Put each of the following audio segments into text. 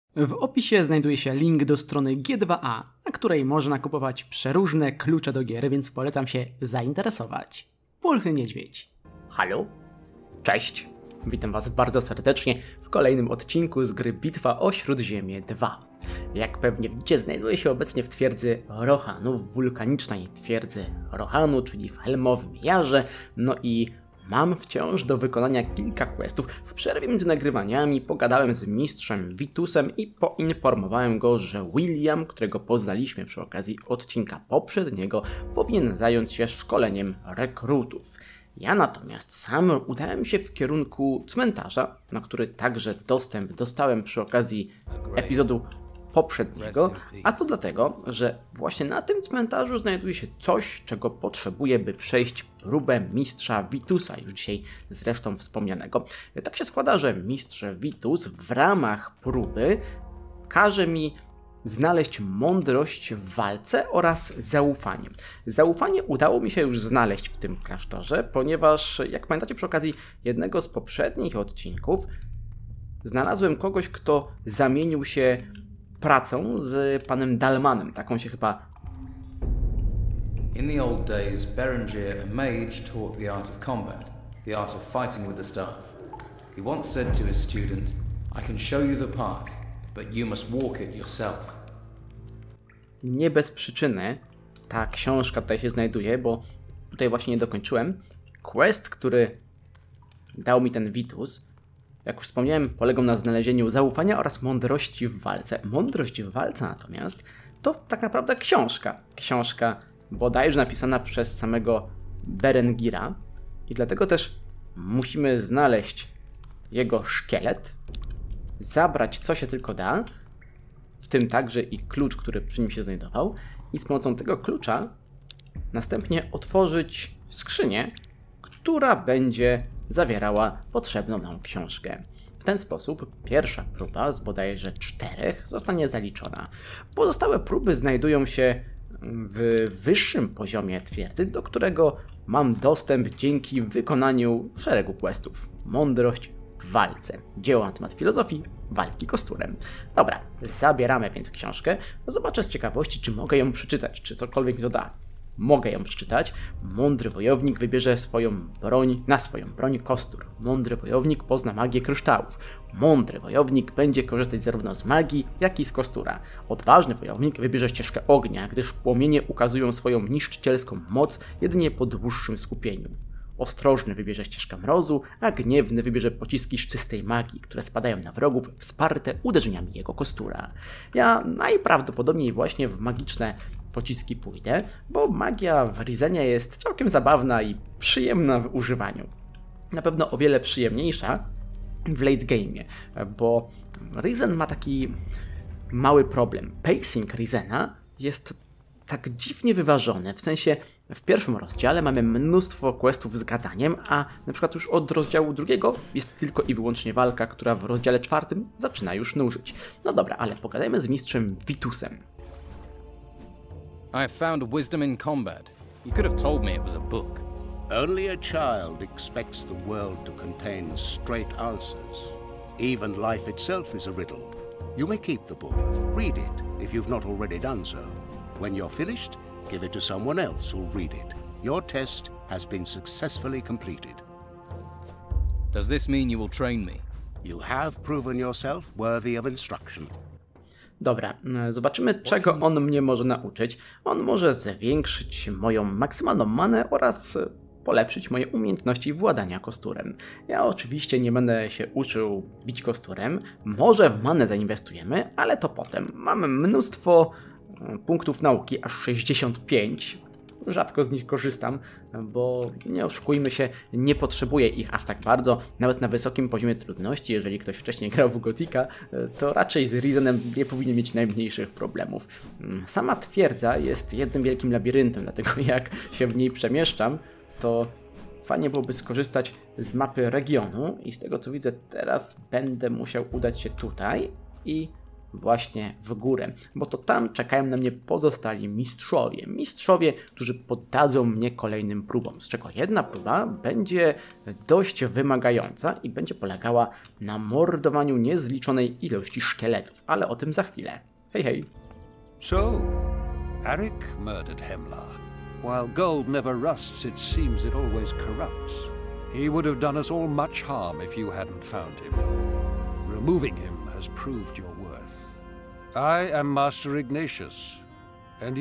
W opisie znajduje się link do strony G2A, na której można kupować przeróżne klucze do gier, więc polecam się zainteresować. Pulchy Niedźwiedź. Halo? Cześć! Witam Was bardzo serdecznie w kolejnym odcinku z gry Bitwa o Śródziemie 2. Jak pewnie widzicie, znajduję się obecnie w twierdzy Rohanu, w wulkanicznej twierdzy Rohanu, czyli w Helmowym Jarze, no i mam wciąż do wykonania kilka questów. W przerwie między nagrywaniami pogadałem z mistrzem Vitusem i poinformowałem go, że William, którego poznaliśmy przy okazji odcinka poprzedniego, powinien zająć się szkoleniem rekrutów. Ja natomiast sam udałem się w kierunku cmentarza, na który także dostęp dostałem przy okazji epizodu poprzedniego, a to dlatego, że właśnie na tym cmentarzu znajduje się coś, czego potrzebuję, by przejść próbę mistrza Vitusa, już dzisiaj zresztą wspomnianego. Tak się składa, że mistrz Vitus w ramach próby każe mi znaleźć mądrość w walce oraz zaufanie. Zaufanie udało mi się już znaleźć w tym klasztorze, ponieważ, jak pamiętacie, przy okazji jednego z poprzednich odcinków znalazłem kogoś, kto zamienił się pracą z panem Dalmanem. Taką się chyba... In the old days, Berengier, a mage, taught the art of combat, the art of fighting with the staff. He once said to his student, I can show you the path, but you must walk it yourself. Nie bez przyczyny ta książka tutaj się znajduje, bo tutaj właśnie nie dokończyłem. Quest, który dał mi ten Vitus, jak już wspomniałem, polegał na znalezieniu zaufania oraz mądrości w walce. Mądrość w walce natomiast to tak naprawdę książka. Książka bodajże napisana przez samego Berengira i dlatego też musimy znaleźć jego szkielet, zabrać co się tylko da, w tym także i klucz, który przy nim się znajdował, i z pomocą tego klucza następnie otworzyć skrzynię, która będzie zawierała potrzebną nam książkę. W ten sposób pierwsza próba z bodajże 4 zostanie zaliczona. Pozostałe próby znajdują się w wyższym poziomie twierdzy, do którego mam dostęp dzięki wykonaniu szeregu questów. Mądrość w walce. Dzieło na temat filozofii walki kosturem. Dobra, zabieramy więc książkę. Zobaczę z ciekawości, czy mogę ją przeczytać, czy cokolwiek mi to da. Mogę ją przeczytać. Mądry wojownik wybierze na swoją broń kostur. Mądry wojownik pozna magię kryształów. Mądry wojownik będzie korzystać zarówno z magii, jak i z kostura. Odważny wojownik wybierze ścieżkę ognia, gdyż płomienie ukazują swoją niszczycielską moc jedynie po dłuższym skupieniu. Ostrożny wybierze ścieżkę mrozu, a gniewny wybierze pociski czystej magii, które spadają na wrogów wsparte uderzeniami jego kostura. Ja najprawdopodobniej właśnie w magiczne pociski pójdę, bo magia w Risenie jest całkiem zabawna i przyjemna w używaniu. Na pewno o wiele przyjemniejsza w late game'ie, bo Risen ma taki mały problem. Pacing Risena jest tak dziwnie wyważone, w sensie w pierwszym rozdziale mamy mnóstwo questów z gadaniem, a na przykład już od rozdziału 2 jest tylko i wyłącznie walka, która w rozdziale 4 zaczyna już nużyć. No dobra, ale pogadajmy z mistrzem Vitusem. I have found wisdom in combat. You could have told me it was a book. Only a child expects the world to contain straight answers. Even life itself is a riddle. You may keep the book. Read it if you've not already done so. When you're finished, give it to someone else who'll read it. Your test has been successfully completed. Does this mean you will train me? You have proven yourself worthy of instruction. Dobra, zobaczymy, czego on mnie może nauczyć. On może zwiększyć moją maksymalną manę oraz polepszyć moje umiejętności władania kosturem. Ja oczywiście nie będę się uczył bić kosturem. Może w manę zainwestujemy, ale to potem. Mamy mnóstwo punktów nauki, aż 65. Rzadko z nich korzystam, bo nie oszukujmy się, nie potrzebuję ich aż tak bardzo. Nawet na wysokim poziomie trudności, jeżeli ktoś wcześniej grał w Gotika, to raczej z Risenem nie powinien mieć najmniejszych problemów. Sama twierdza jest jednym wielkim labiryntem, dlatego jak się w niej przemieszczam, to fajnie byłoby skorzystać z mapy regionu i z tego co widzę teraz będę musiał udać się tutaj i właśnie w górę, bo to tam czekają na mnie pozostali mistrzowie. Mistrzowie, którzy poddadzą mnie kolejnym próbom, z czego jedna próba będzie dość wymagająca i będzie polegała na mordowaniu niezliczonej ilości szkieletów, ale o tym za chwilę. Hej, hej! So, Arik murdered Hemlar. While gold never rusts, it seems it always corrupts. He would have done us all much harm if you hadn't found him. Removing him has proved your worth. I am Master Ignatius, and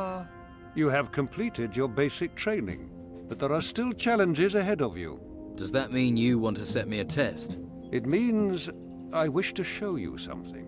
you have completed your basic training, but there are still challenges ahead of you. Does that mean you want to set me a test? It means I wish to show you something.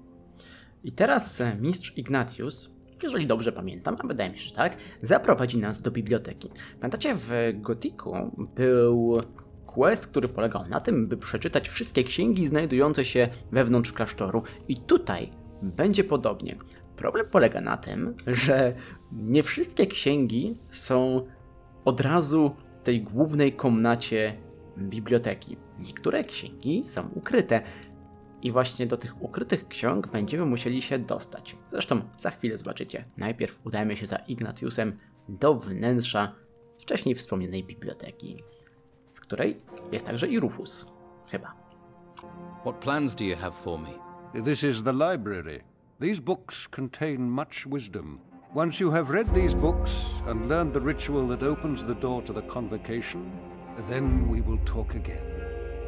I teraz mistrz Ignatius, jeżeli dobrze pamiętam, a wydaje mi się, że tak, zaprowadzi nas do biblioteki. Pamiętacie, w Gothicu był quest, który polegał na tym, by przeczytać wszystkie księgi znajdujące się wewnątrz klasztoru. I tutaj będzie podobnie. Problem polega na tym, że nie wszystkie księgi są od razu w tej głównej komnacie biblioteki. Niektóre księgi są ukryte. I właśnie do tych ukrytych ksiąg będziemy musieli się dostać. Zresztą za chwilę zobaczycie. Najpierw udajmy się za Ignatiusem do wnętrza wcześniej wspomnianej biblioteki, w której jest także i Rufus. Chyba. What plans do you have for me? This is the library. These books contain much wisdom. Once you have read these books and learned the ritual that opens the door to the convocation, then we will talk again.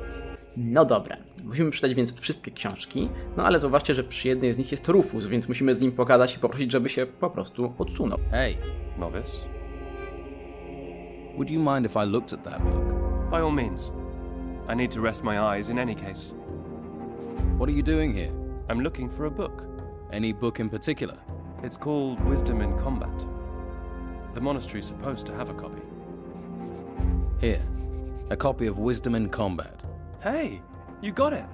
No dobra, musimy przeczytać więc wszystkie książki, no ale zauważcie, że przy jednej z nich jest Rufus, więc musimy z nim pogadać i poprosić, żeby się po prostu odsunął. Hey, Novice? would you mind if I looked at that book? By all means. I need to rest my eyes in any case. What are you doing here? I'm looking for a book. Any book in particular? It's called Wisdom in Combat. The monastery's supposed to have a copy. Here, a copy of Wisdom in Combat. Hey, you got it!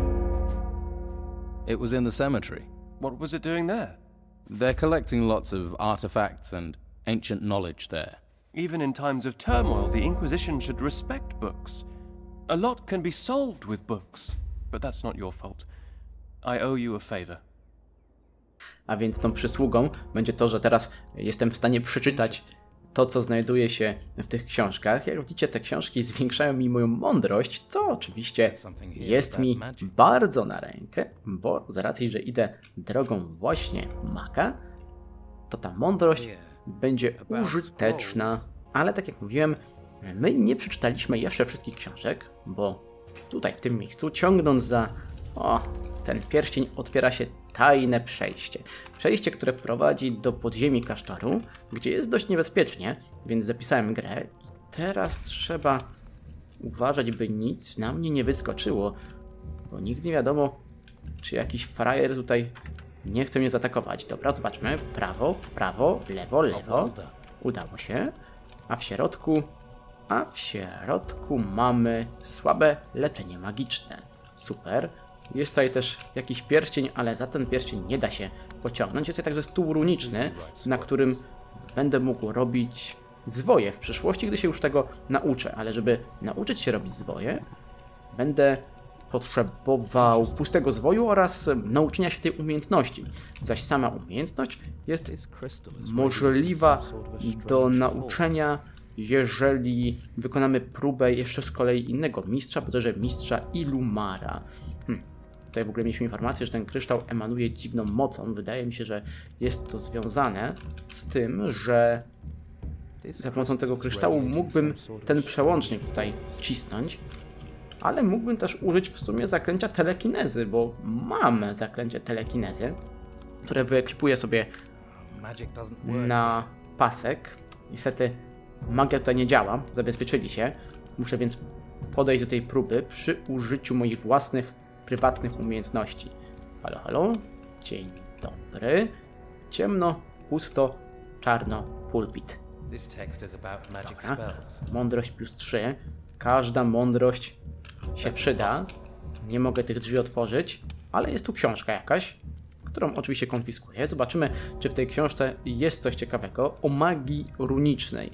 It was in the cemetery. What was it doing there? They're collecting lots of artifacts and ancient knowledge there. Even in times of turmoil, the Inquisition should respect books. A lot can be solved with books, but that's not your fault. I owe you a favor. A więc tą przysługą będzie to, że teraz jestem w stanie przeczytać to, co znajduje się w tych książkach. Jak widzicie, te książki zwiększają mi moją mądrość, co oczywiście jest mi bardzo na rękę, bo z racji, że idę drogą właśnie maga, to ta mądrość będzie użyteczna. Ale tak jak mówiłem, my nie przeczytaliśmy jeszcze wszystkich książek, bo tutaj w tym miejscu, ciągnąc za ten pierścień, otwiera się tajne przejście. Przejście, które prowadzi do podziemi klasztoru, gdzie jest dość niebezpiecznie, więc zapisałem grę i teraz trzeba uważać, by nic na mnie nie wyskoczyło, bo nigdy nie wiadomo, czy jakiś frajer tutaj nie chce mnie zaatakować. Dobra, zobaczmy. Prawo, prawo, lewo, lewo. Udało się. A w środku mamy słabe leczenie magiczne. Super. Jest tutaj też jakiś pierścień, ale za ten pierścień nie da się pociągnąć. Jest tutaj także stół runiczny, na którym będę mógł robić zwoje w przyszłości, gdy się już tego nauczę. Ale żeby nauczyć się robić zwoje, będę potrzebował pustego zwoju oraz nauczenia się tej umiejętności. Zaś sama umiejętność jest możliwa do nauczenia, jeżeli wykonamy próbę jeszcze z kolei innego mistrza, bodajże mistrza Illumara. Tutaj w ogóle mieliśmy informację, że ten kryształ emanuje dziwną mocą. Wydaje mi się, że jest to związane z tym, że za pomocą tego kryształu mógłbym ten przełącznik tutaj wcisnąć, ale mógłbym też użyć w sumie zaklęcia telekinezy, bo mam zaklęcie telekinezy, które wyekwipuję sobie na pasek. Niestety magia tutaj nie działa, zabezpieczyli się. Muszę więc podejść do tej próby przy użyciu moich własnych, prywatnych umiejętności. Halo, halo? Dzień dobry. Ciemno, pusto, czarno, pulpit. Dobra. Mądrość +3. Każda mądrość się przyda. Nie mogę tych drzwi otworzyć, ale jest tu książka jakaś, którą oczywiście konfiskuję. Zobaczymy, czy w tej książce jest coś ciekawego o magii runicznej.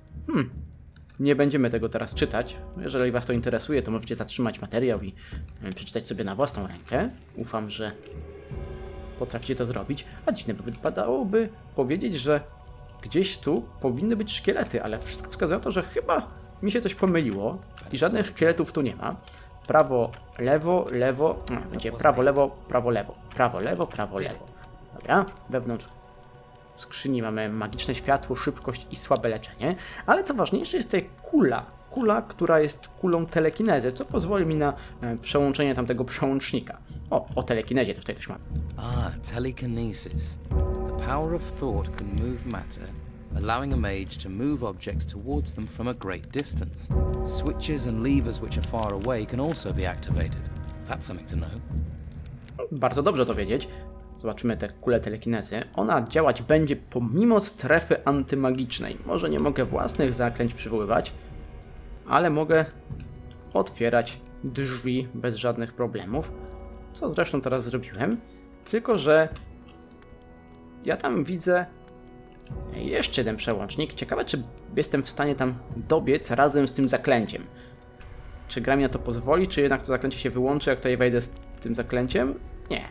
Nie będziemy tego teraz czytać. Jeżeli was to interesuje, to możecie zatrzymać materiał i przeczytać sobie na własną rękę. Ufam, że potraficie to zrobić, a dziwne, bo wypadałoby powiedzieć, że gdzieś tu powinny być szkielety, ale wszystko wskazuje na to, że chyba mi się coś pomyliło i żadnych szkieletów tu nie ma. Prawo, lewo, lewo, będzie prawo, lewo, prawo, lewo, prawo, lewo, prawo, lewo. Dobra, wewnątrz skrzyni mamy magiczne światło, szybkość i słabe leczenie, ale co ważniejsze jest tutaj kula, która jest kulą telekinezy, co pozwoli mi na przełączenie tamtego przełącznika. O telekinezie też tutaj coś mamy. Telekinesis. The power of thought can move matter, allowing a mage to move objects towards them from a great distance. Switches and levers which are far away can also be activated. That's something to know. Bardzo dobrze to wiedzieć. Zobaczymy tę kulę telekinezy. Ona działać będzie pomimo strefy antymagicznej. Może nie mogę własnych zaklęć przywoływać, ale mogę otwierać drzwi bez żadnych problemów. Co zresztą teraz zrobiłem. Tylko że ja tam widzę jeszcze jeden przełącznik. Ciekawe, czy jestem w stanie tam dobiec razem z tym zaklęciem. Czy gra mi na to pozwoli, czy jednak to zaklęcie się wyłączy, jak tutaj wejdę z tym zaklęciem? Nie.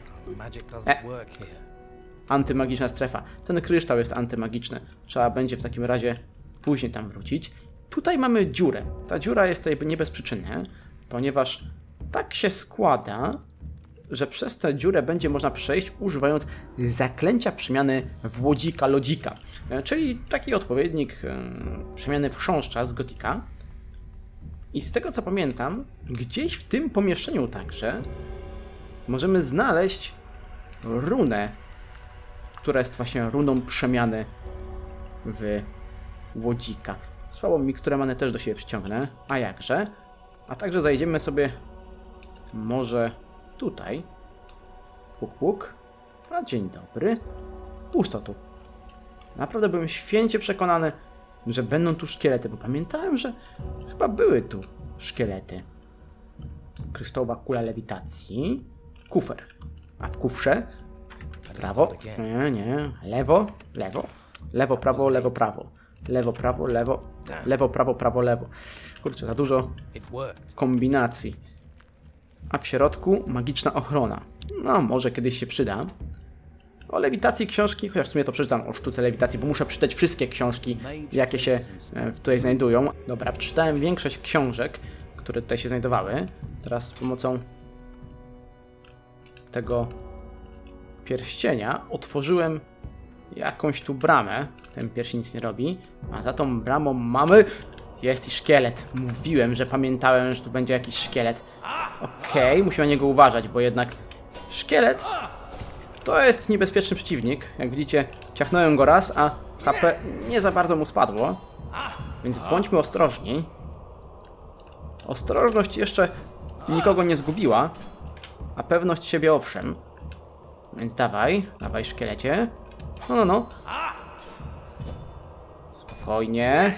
Antymagiczna strefa. Ten kryształ jest antymagiczny. Trzeba będzie w takim razie później tam wrócić. Tutaj mamy dziurę. Ta dziura jest tutaj nie bez przyczyny, ponieważ tak się składa, że przez tę dziurę będzie można przejść używając zaklęcia przemiany w łodzika lodzika. Czyli taki odpowiednik przemiany w chrząszcza z Gotika. I z tego co pamiętam, gdzieś w tym pomieszczeniu także możemy znaleźć runę, która jest właśnie runą przemiany w łodzika. Słabą miksturę many też do siebie przyciągnę, a jakże. A także zajdziemy sobie może tutaj. Puk, puk. A dzień dobry. Pusto tu. Naprawdę byłem święcie przekonany, że będą tu szkielety, bo pamiętałem, że chyba były tu szkielety. Kryształowa kula lewitacji. Kufer. A w kufrze prawo, nie, lewo, lewo, lewo, prawo, lewo, prawo, lewo, prawo, lewo, lewo, prawo, prawo, lewo. Kurczę, za dużo kombinacji. A w środku magiczna ochrona. No, może kiedyś się przyda. O lewitacji książki, chociaż w sumie to przeczytam o sztuce lewitacji, bo muszę przeczytać wszystkie książki, jakie się tutaj znajdują. Dobra, przeczytałem większość książek, które tutaj się znajdowały. Teraz z pomocą tego pierścienia otworzyłem jakąś tu bramę. Ten pierścień nic nie robi. A za tą bramą mamy... Jest i szkielet. Mówiłem, że pamiętałem, że tu będzie jakiś szkielet. Okej, musimy na niego uważać, bo jednak szkielet to jest niebezpieczny przeciwnik. Jak widzicie, ciachnąłem go raz, a HP nie za bardzo mu spadło. Więc bądźmy ostrożni. Ostrożność jeszcze nikogo nie zgubiła, a pewność siebie owszem. Więc dawaj szkielecie. No. Spokojnie,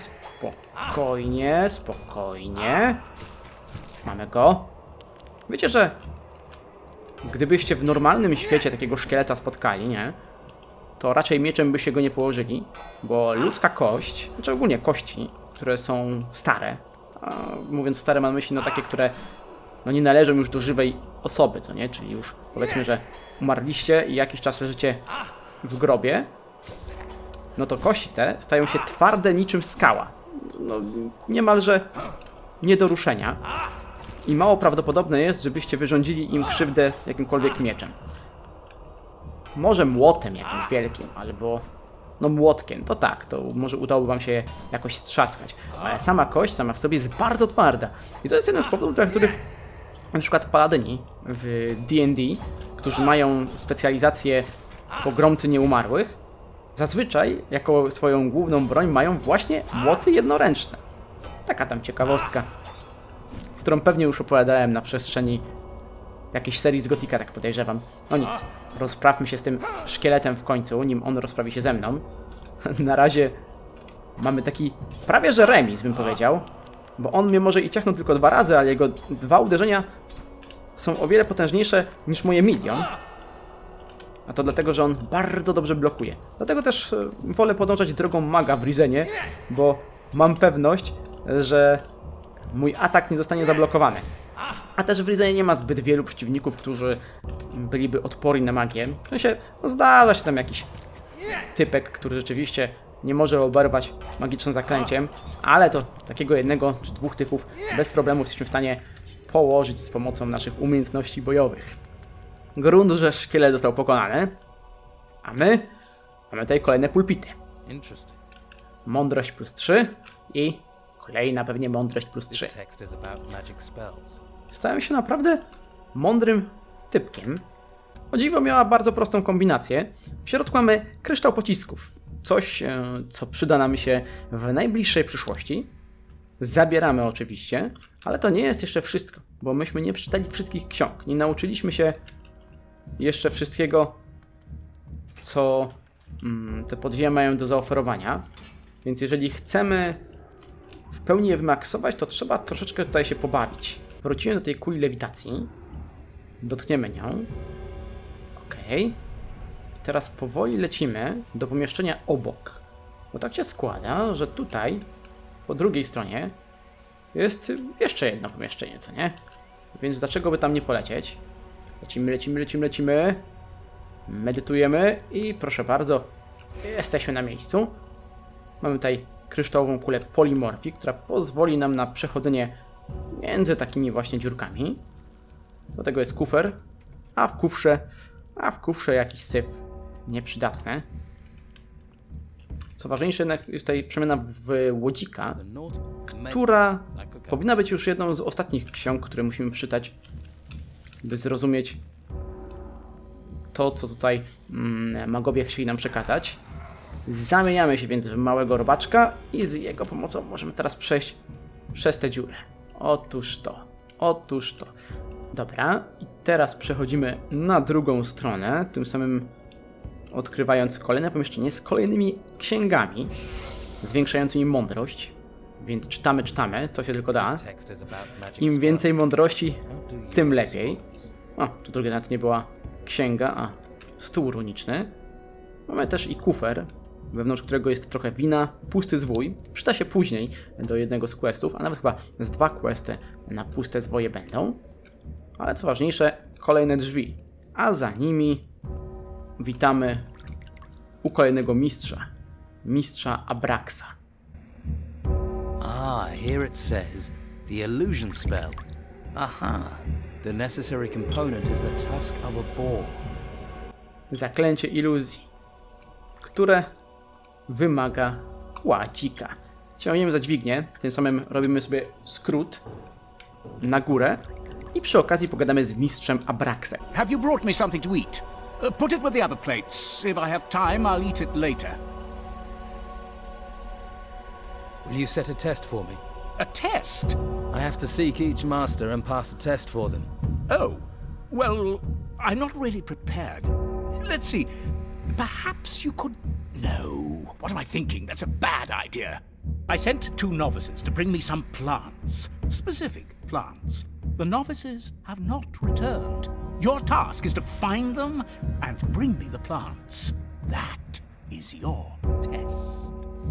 spokojnie. Mamy go. Wiecie, że gdybyście w normalnym świecie takiego szkieleta spotkali, nie? To raczej mieczem byście go nie położyli, bo ludzka kość, znaczy ogólnie kości, które są stare, a mówiąc stare mam na myśli, no takie, które no nie należą już do żywej osoby, co nie? Czyli już powiedzmy, że umarliście i jakiś czas leżycie w grobie, no to kości te stają się twarde niczym skała. No, niemalże nie do ruszenia. I mało prawdopodobne jest, żebyście wyrządzili im krzywdę jakimkolwiek mieczem. Może młotem jakimś wielkim, albo no młotkiem, to tak, to może udałoby wam się jakoś strzaskać. Ale sama kość, sama w sobie jest bardzo twarda. I to jest jeden z powodów, dla których na przykład paladyni w D&D, którzy mają specjalizację pogromcy nieumarłych, zazwyczaj jako swoją główną broń mają właśnie młoty jednoręczne. Taka tam ciekawostka, którą pewnie już opowiadałem na przestrzeni jakiejś serii z Gotika, tak podejrzewam. No nic, rozprawmy się z tym szkieletem w końcu, nim on rozprawi się ze mną. Na razie mamy taki prawie że remis, bym powiedział, bo on mnie może i ciachnął tylko 2 razy, ale jego 2 uderzenia są o wiele potężniejsze niż moje milion. A to dlatego, że on bardzo dobrze blokuje. Dlatego też wolę podążać drogą maga w Rizenie, bo mam pewność, że mój atak nie zostanie zablokowany. A też w Ryzenie nie ma zbyt wielu przeciwników, którzy byliby odporni na magię. W sensie, no zdarza się tam jakiś typek, który rzeczywiście nie może oberwać magicznym zaklęciem, ale to takiego jednego czy dwóch typów bez problemu jesteśmy w stanie położyć z pomocą naszych umiejętności bojowych. Grunt, że szkielet został pokonany, a my mamy tutaj kolejne pulpity. Interesting. Mądrość plus 3 i kolejna pewnie mądrość plus 3. This text is about magic spells. Stałem się naprawdę mądrym typkiem. O dziwo miała bardzo prostą kombinację. W środku mamy kryształ pocisków. Coś, co przyda nam się w najbliższej przyszłości. Zabieramy oczywiście, ale to nie jest jeszcze wszystko, bo myśmy nie przeczytali wszystkich ksiąg. Nie nauczyliśmy się jeszcze wszystkiego, co te podziemia mają do zaoferowania. Więc jeżeli chcemy w pełni je wymaksować, to trzeba troszeczkę tutaj się pobawić. Wrócimy do tej kuli lewitacji. Dotkniemy nią. Ok. Teraz powoli lecimy do pomieszczenia obok. Bo tak się składa, że tutaj po drugiej stronie jest jeszcze jedno pomieszczenie, co nie? Więc dlaczego by tam nie polecieć? Lecimy. Medytujemy i proszę bardzo, jesteśmy na miejscu. Mamy tutaj kryształową kulę polimorfii, która pozwoli nam na przechodzenie między takimi właśnie dziurkami. Do tego jest kufer, a w kufrze jakiś syf nieprzydatny. Co ważniejsze, jest tutaj przemiana w łodzika, która powinna być już jedną z ostatnich ksiąg, które musimy przeczytać, by zrozumieć to, co tutaj magowie chcieli nam przekazać. Zamieniamy się więc w małego robaczka i z jego pomocą możemy teraz przejść przez tę dziurę. Otóż to. Dobra, i teraz przechodzimy na drugą stronę, tym samym odkrywając kolejne pomieszczenie z kolejnymi księgami zwiększającymi mądrość. Więc czytamy, co się tylko da. Im więcej mądrości, tym lepiej. O, tu druga nawet nie była księga, a stół runiczny. Mamy też i kufer, wewnątrz którego jest trochę wina, pusty zwój. Przyda się później do jednego z questów, a nawet chyba z 2 questy na puste zwoje będą. Ale co ważniejsze, kolejne drzwi. A za nimi witamy u kolejnego mistrza Abraxa. Ah, here it says, the illusion spell. Aha, the necessary component is the tusk of a boar. Zaklęcie iluzji, które wymaga kła dzika. Ciągniemy za dźwignię, tym samym robimy sobie skrót na górę i przy okazji pogadamy z mistrzem Abraxem. Have you brought me something to eat? Put it with the other plates. If I have time, I'll eat it later. Will you set a test for me? A test? I have to seek each master and pass a test for them. Oh, well, I'm not really prepared. Let's see. Perhaps you could... No. What am I thinking? That's a bad idea. I sent 2 novices to bring me some plants. Specific plants. The novices have not returned. Your task is to find them and bring me the plants. That is your test.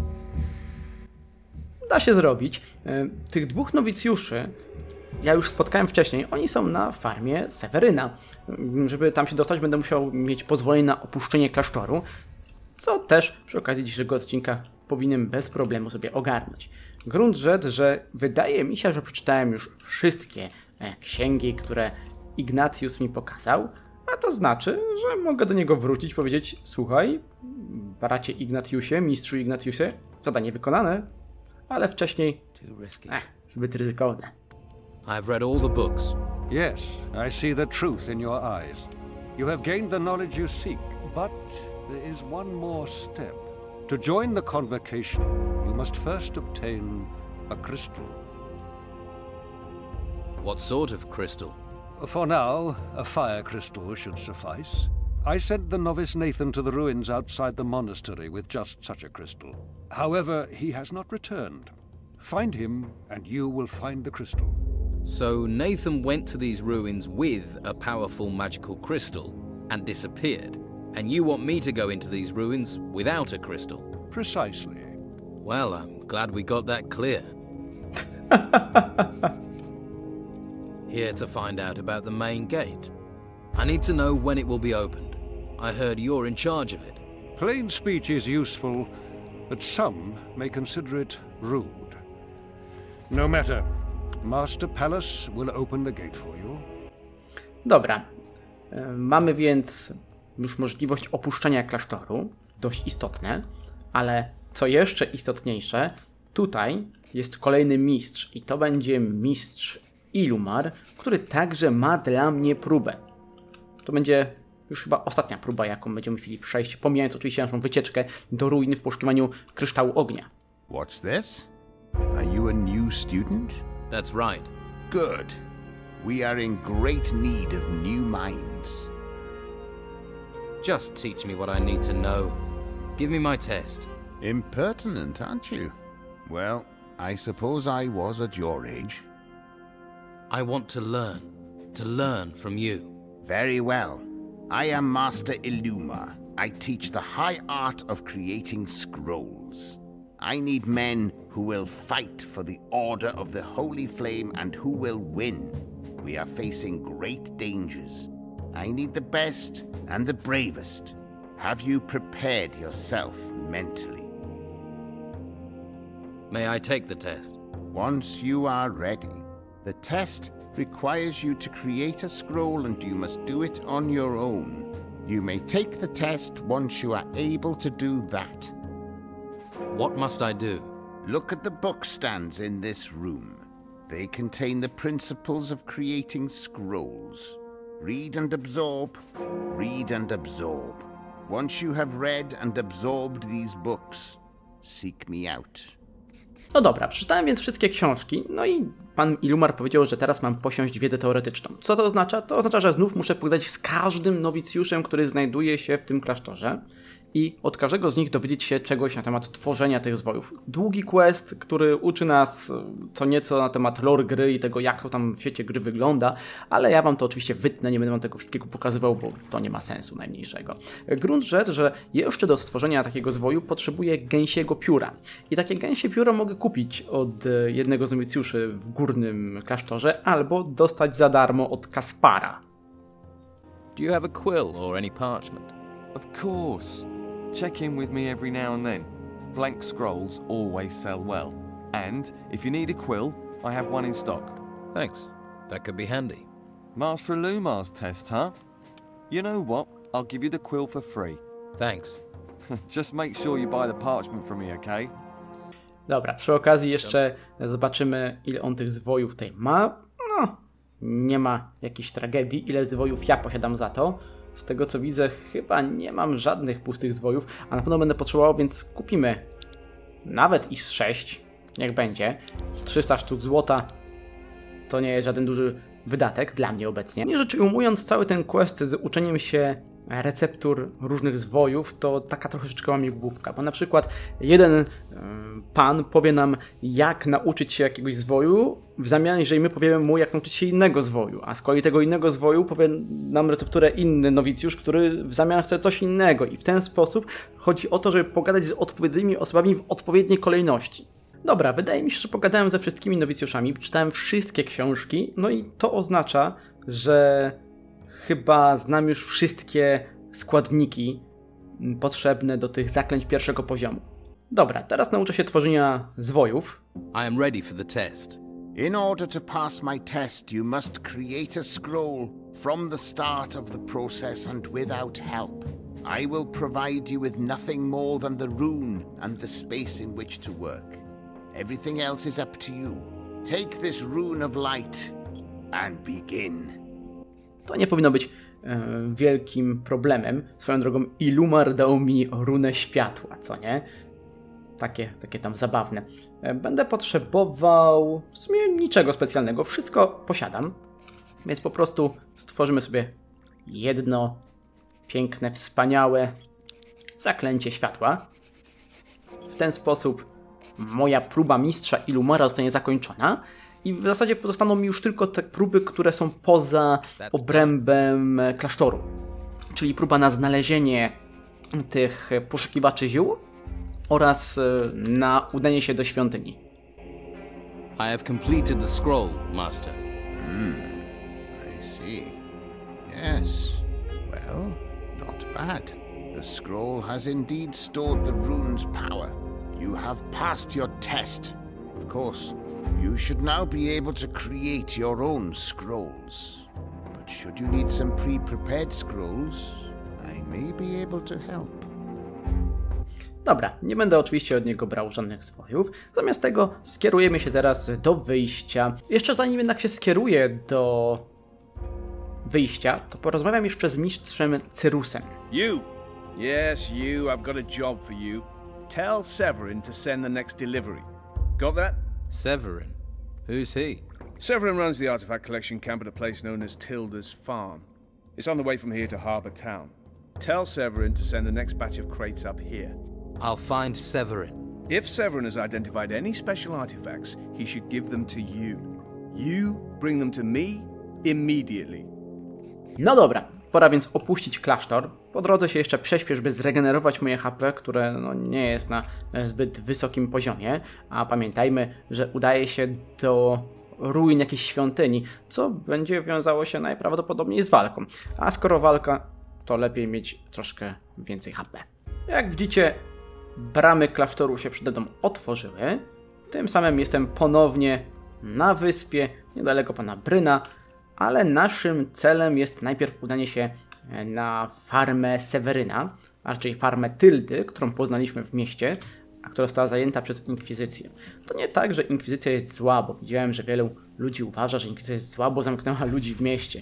Da się zrobić. Tych 2 nowicjuszy ja już spotkałem wcześniej. Oni są na farmie Seweryna. Żeby tam się dostać, będę musiał mieć pozwolenie na opuszczenie klasztoru, co też przy okazji dzisiejszego odcinka powinienem bez problemu sobie ogarnąć. Grunt rzecz, że wydaje mi się, że przeczytałem już wszystkie księgi, które Ignatius mi pokazał, a to znaczy, że mogę do niego wrócić i powiedzieć: słuchaj, bracie Ignatiusie, mistrzu Ignatiusie, zadanie wykonane, ale wcześniej zbyt ryzykowne. I've read all the books. Yes, I see the truth in your eyes. You have gained the knowledge you seek, but there is one more step. To join the convocation, you must first obtain a crystal. What sort of crystal? For now, a fire crystal should suffice. I sent the novice Nathan to the ruins outside the monastery with just such a crystal. However, he has not returned. Find him, and you will find the crystal. So Nathan went to these ruins with a powerful magical crystal and disappeared. And you want me to go into these ruins without a crystal? Precisely. Well, I'm glad we got that clear. Here to find out about the main gate. I need to know when it will be opened. I heard you're in charge of it. Plain speech is useful, but some may consider it rude. No matter. Master Palace will open the gate for you. Dobra. Mamy więc już możliwość opuszczenia klasztoru. Dość istotne. Ale co jeszcze istotniejsze, tutaj jest kolejny mistrz. I to będzie mistrz Illumar, który także ma dla mnie próbę. To będzie już chyba ostatnia próba, jaką będziemy musieli przejść, pomijając oczywiście naszą wycieczkę do ruin w poszukiwaniu kryształu ognia. What's this? Are you a new student? That's right. Good. We are in great need of new minds. Just teach me what I need to know. Give me my test. Impertinent, aren't you? Well, I suppose I was at your age. I want to learn from you. Very well. I am Master Illumar. I teach the high art of creating scrolls. I need men who will fight for the Order of the Holy Flame and who will win. We are facing great dangers. I need the best and the bravest. Have you prepared yourself mentally? May I take the test? Once you are ready, the test requires you to create a scroll and you must do it on your own. You may take the test once you are able to do that. What must I do? Look at the book stands in this room. They contain the principles of creating scrolls. Read and absorb, read and absorb. Once you have read and absorbed these books, seek me out. No dobra, przeczytałem więc wszystkie książki, no i pan Illumar powiedział, że teraz mam posiąść wiedzę teoretyczną. Co to oznacza? To oznacza, że znów muszę pogadać z każdym nowicjuszem, który znajduje się w tym klasztorze i od każdego z nich dowiedzieć się czegoś na temat tworzenia tych zwojów. Długi quest, który uczy nas co nieco na temat lore gry i tego, jak to tam w świecie gry wygląda, ale ja wam to oczywiście wytnę, nie będę wam tego wszystkiego pokazywał, bo to nie ma sensu najmniejszego. Grunt rzecz, że jeszcze do stworzenia takiego zwoju potrzebuję gęsiego pióra. I takie gęsie pióro mogę kupić od jednego z nowicjuszy w górnym klasztorze, albo dostać za darmo od Kaspara. Do you have a quill or any parchment? Of course. Check in with me every now and then. Blank scrolls always sell well. And if you need a quill, I have one in stock. Thanks. That could be handy. Master Illumar's test, huh? You know what? I'll give you the quill for free. Thanks. Just make sure you buy the parchment from me, okay? Dobra, przy okazji jeszcze zobaczymy, ile on tych zwojów tutaj ma. No, nie ma jakiejś tragedii, ile zwojów ja posiadam za to. Z tego co widzę, chyba nie mam żadnych pustych zwojów, a na pewno będę potrzebował, więc kupimy nawet i z 6, niech będzie. 300 sztuk złota to nie jest żaden duży wydatek dla mnie obecnie. Nie rzecz ujmując, cały ten quest z uczeniem się receptur różnych zwojów to taka trochę rzeczkowa migłówka, bo na przykład jeden pan powie nam, jak nauczyć się jakiegoś zwoju, w zamian, jeżeli my powiemy mu, jak nauczyć się innego zwoju, a z kolei tego innego zwoju powie nam recepturę inny nowicjusz, który w zamian chce coś innego i w ten sposób chodzi o to, żeby pogadać z odpowiednimi osobami w odpowiedniej kolejności. Dobra, wydaje mi się, że pogadałem ze wszystkimi nowicjuszami, czytałem wszystkie książki, no i to oznacza, że chyba znam już wszystkie składniki potrzebne do tych zaklęć pierwszego poziomu. Dobra, teraz nauczę się tworzenia zwojów. I am ready for the test. In order to pass my test, you must create a scroll from the start of the process and without help. I will provide you with nothing more than the rune and the space in which to work. Everything else is up to you. Take this rune of light and begin. To nie powinno być wielkim problemem. Swoją drogą Illumar dał mi runę światła, co nie? Takie tam zabawne. Będę potrzebował w sumie niczego specjalnego. Wszystko posiadam. Więc po prostu stworzymy sobie jedno piękne, wspaniałe zaklęcie światła. W ten sposób moja próba mistrza Illumara zostanie zakończona. I w zasadzie pozostaną mi już tylko te próby, które są poza obrębem klasztoru. Czyli próba na znalezienie tych poszukiwaczy ziół oraz na udanie się do świątyni. I have completed the scroll, Master. see. Yes. Well, not bad. The scroll has indeed stored the rune's power. You have passed your test. Of course, you should now be able to create your own scrolls. But should you need some pre-prepared scrolls, I may be able to help. Dobra, nie będę oczywiście od niego brał żadnych zwojów. Zamiast tego skierujemy się teraz do wyjścia. Jeszcze zanim jednak się skieruję do wyjścia, to porozmawiam jeszcze z mistrzem Cyrusem. You! Yes, you. I've got a job for you. Tell Severin to send the next delivery. Got that? Severin? Who's he? Severin runs the artifact collection camp at a place known as Tilda's Farm. It's on the way from here to Harbour Town. Tell Severin to send the next batch of crates up here. I'll find Severin. If Severin has identified any special artifacts, he should give them to you. You bring them to me immediately. No dobra, pora więc opuścić klasztor. Po drodze się jeszcze prześpiesz, by zregenerować moje HP, które no, nie jest na zbyt wysokim poziomie. A pamiętajmy, że udaje się do ruin jakiejś świątyni, co będzie wiązało się najprawdopodobniej z walką. A skoro walka, to lepiej mieć troszkę więcej HP. Jak widzicie, bramy klasztoru się przede mną otworzyły. Tym samym jestem ponownie na wyspie, niedaleko pana Bryna, ale naszym celem jest najpierw udanie się na farmę Seweryna, a raczej farmę Tyldy, którą poznaliśmy w mieście, a która została zajęta przez Inkwizycję. To nie tak, że Inkwizycja jest zła, bo widziałem, że wielu ludzi uważa, że Inkwizycja jest zła, bo zamknęła ludzi w mieście,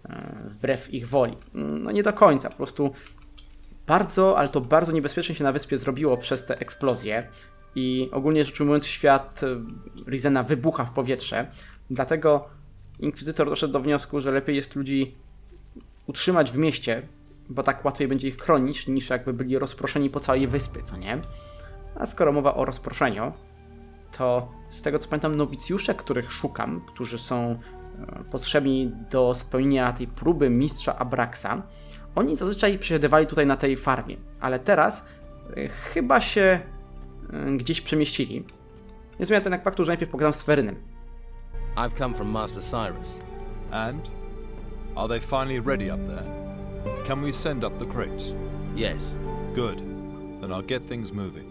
wbrew ich woli. No nie do końca, po prostu bardzo, ale to bardzo niebezpiecznie się na wyspie zrobiło przez te eksplozje i ogólnie rzecz ujmując świat Rizena wybucha w powietrze, dlatego Inkwizytor doszedł do wniosku, że lepiej jest ludzi utrzymać w mieście, bo tak łatwiej będzie ich chronić, niż jakby byli rozproszeni po całej wyspie, co nie? A skoro mowa o rozproszeniu, to z tego co pamiętam nowicjusze, których szukam, którzy są potrzebni do spełnienia tej próby mistrza Abraxa, oni zazwyczaj przesiadywali tutaj na tej farmie, ale teraz chyba się gdzieś przemieścili. Nie zmienia to jednak faktu, że najpierw pogadam z Sewerynem. I've come from Master Cyrus. And? Are they finally ready up there? Can we send up the crates? Yes. Good. Then I'll get things moving.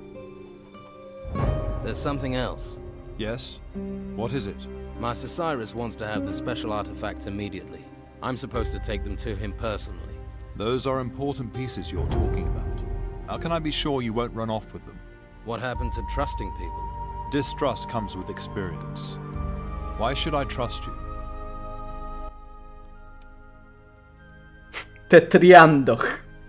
There's something else. Yes? What is it? Master Cyrus wants to have the special artifacts immediately. I'm supposed to take them to him personally. Those are important pieces you're talking about. How can I be sure you won't run off with them? What happened to trusting people? Distrust comes with experience. Why should I trust you? Tetriandoch.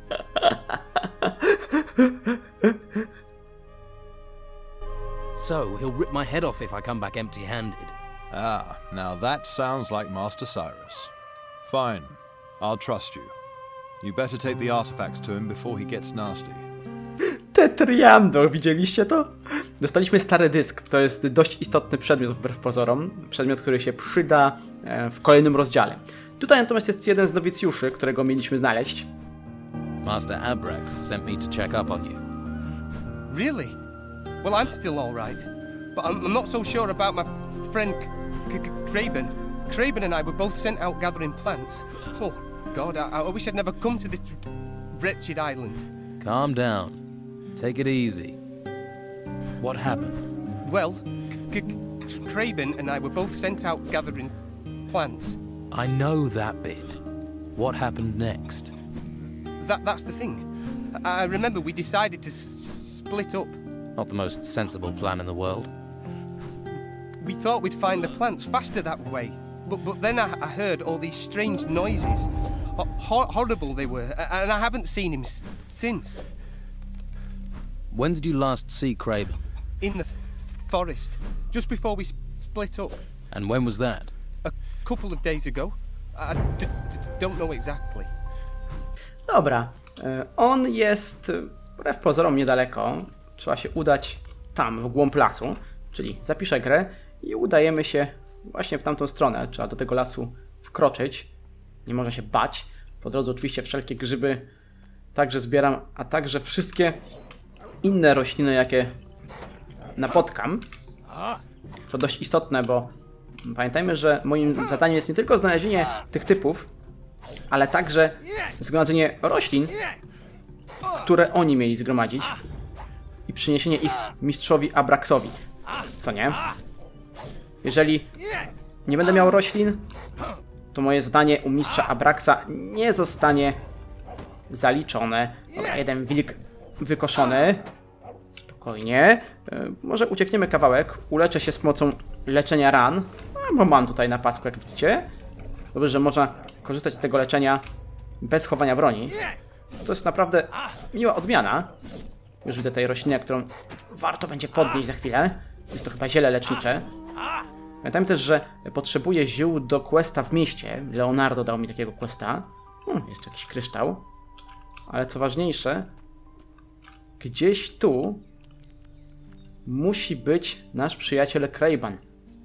So, he'll rip my head off if I come back empty-handed. Ah, now that sounds like Master Cyrus. Fine, I'll trust you. You better take the artifacts to him before he gets nasty. Tetriandoch, widzieliście to? Dostaliśmy stary dysk, to jest dość istotny przedmiot wbrew pozorom. Przedmiot, który się przyda w kolejnym rozdziale. Tutaj natomiast jest jeden z nowicjuszy, którego mieliśmy znaleźć. Master Abrax sent me to check up on you. Really? Well, I'm still all right. But I'm not so sure about my friend Kraben. Kraben and I were both sent out gathering plants. Oh, God, I wish I'd never come to this wretched island. Calm down. Take it easy. What happened? Well, Kraben and I were both sent out gathering plants. I know that bit. What happened next? That's the thing. I remember we decided to split up. Not the most sensible plan in the world. We thought we'd find the plants faster that way. But then I heard all these strange noises. Horrible they were, and I haven't seen him since. When did you last see Kraben? In the forest, just before we split up. And when was that? A couple of days ago. I don't know exactly. Dobra, on jest wbrew pozorom niedaleko. Trzeba się udać tam, w głąb lasu, czyli zapiszę grę i udajemy się właśnie w tamtą stronę. Trzeba do tego lasu wkroczyć. Nie można się bać. Po drodze oczywiście wszelkie grzyby także zbieram, a także wszystkie inne rośliny, jakie napotkam. To dość istotne, bo Pamiętajmy, że moim zadaniem jest nie tylko znalezienie tych typów, ale także zgromadzenie roślin, które oni mieli zgromadzić i przyniesienie ich mistrzowi Abraxowi. Co nie? Jeżeli nie będę miał roślin, to moje zadanie u mistrza Abraxa nie zostanie zaliczone. Dobra, jeden wilk wykoszony. Spokojnie. Może uciekniemy kawałek. Uleczę się z pomocą leczenia ran. Bo mam tutaj na pasku, jak widzicie. Dobrze, że można korzystać z tego leczenia bez chowania broni. To jest naprawdę miła odmiana. Już widzę tutaj roślinę, którą warto będzie podnieść za chwilę. Jest to chyba ziele lecznicze. Pamiętajmy też, że potrzebuję ziół do questa w mieście. Leonardo dał mi takiego questa. Jest tu jakiś kryształ. Ale co ważniejsze, gdzieś tu musi być nasz przyjaciel Kraban.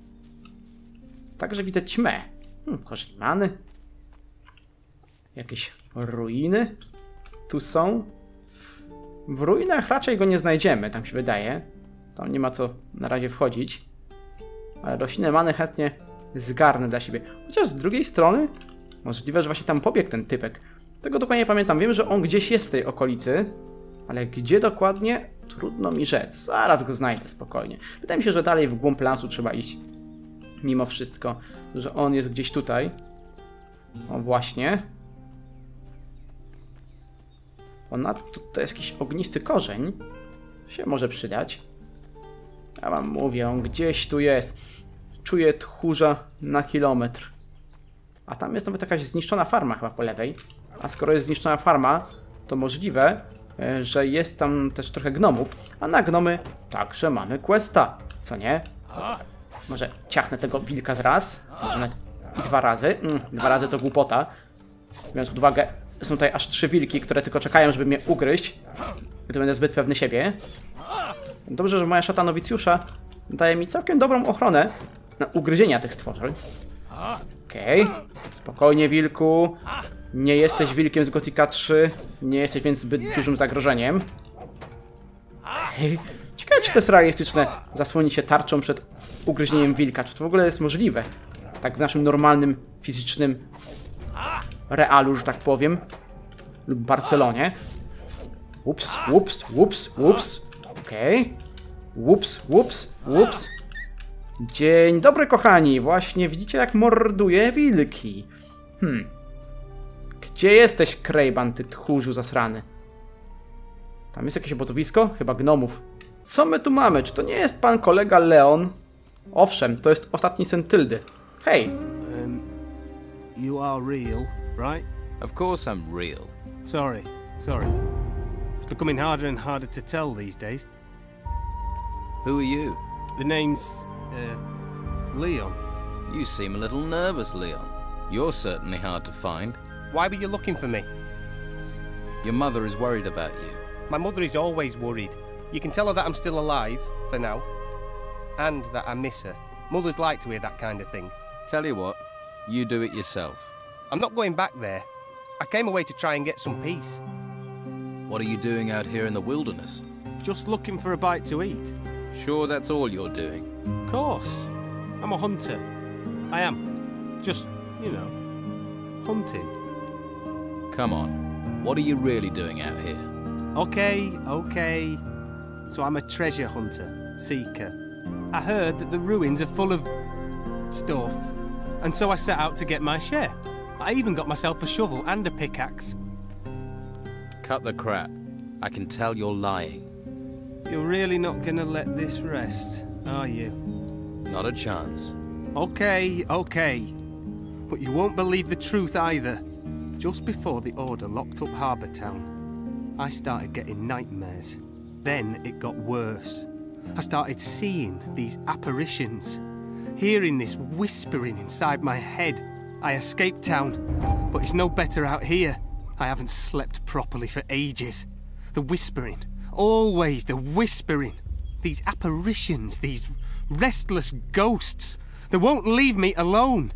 Także widzę ćmę. Korzeń many. Jakieś ruiny tu są. W ruinach raczej go nie znajdziemy, tam się wydaje. Tam nie ma co na razie wchodzić. Ale roślinę many chętnie zgarnę dla siebie. Chociaż z drugiej strony możliwe, że właśnie tam pobiegł ten typek. Tego dokładnie nie pamiętam. Wiem, że on gdzieś jest w tej okolicy. Ale gdzie dokładnie? Trudno mi rzec. Zaraz go znajdę spokojnie. Wydaje mi się, że dalej w głąb lasu trzeba iść. Mimo wszystko, że on jest gdzieś tutaj. O właśnie. Ponadto to jest jakiś ognisty korzeń. Się może przydać. Ja wam mówię, on gdzieś tu jest. Czuję tchórza na kilometr. A tam jest nawet jakaś zniszczona farma chyba po lewej. A skoro jest zniszczona farma, to możliwe, że jest tam też trochę gnomów. A na gnomy także mamy questa. Co nie? Może ciachnę tego wilka z raz. Może nawet i 2 razy. 2 razy to głupota. Biorąc pod uwagę, są tutaj aż 3 wilki, które tylko czekają, żeby mnie ugryźć. Gdy będę zbyt pewny siebie. Dobrze, że moja szata nowicjusza daje mi całkiem dobrą ochronę na ugryzienia tych stworzeń. Okej. Spokojnie, wilku. Nie jesteś wilkiem z Gothica 3. Nie jesteś więc zbyt dużym zagrożeniem. Ciekawe, czy to jest realistyczne zasłonić się tarczą przed ugryzieniem wilka. Czy to w ogóle jest możliwe? Tak w naszym normalnym, fizycznym realu, że tak powiem. Lub Barcelonie. Ups, ups, ups, ups. Okej. Ups, ups, ups. Dzień dobry, kochani. Właśnie widzicie, jak morduje wilki. Gdzie jesteś, Kraban, ty tchórzu zasrany? Tam jest jakieś obozowisko? Chyba gnomów. Co my tu mamy? Czy to nie jest pan kolega Leon? Owszem, to jest ostatni syn Tyldy. Hej! You are real, right? Of course I'm real. Sorry. It's becoming harder and harder to tell these days. Who are you? The name's, Leon. You seem a little nervous, Leon. You're certainly hard to find. Why were you looking for me? Your mother is worried about you. My mother is always worried. You can tell her that I'm still alive, for now. And that I miss her. Mothers like to hear that kind of thing. Tell you what, you do it yourself. I'm not going back there. I came away to try and get some peace. What are you doing out here in the wilderness? Just looking for a bite to eat. Sure that's all you're doing? Of course. I'm a hunter. I am. Just, you know, hunting. Come on. What are you really doing out here? Okay. So I'm a treasure hunter, seeker. I heard that the ruins are full of stuff, and so I set out to get my share. I even got myself a shovel and a pickaxe. Cut the crap. I can tell you're lying. You're really not gonna let this rest, are you? Not a chance. Okay. But you won't believe the truth either. Just before the Order locked up Harbour Town, I started getting nightmares. Then it got worse. I started seeing these apparitions, hearing this whispering inside my head. I escaped town, but it's no better out here. I haven't slept properly for ages. The whispering, always the whispering. These apparitions, these restless ghosts, they won't leave me alone.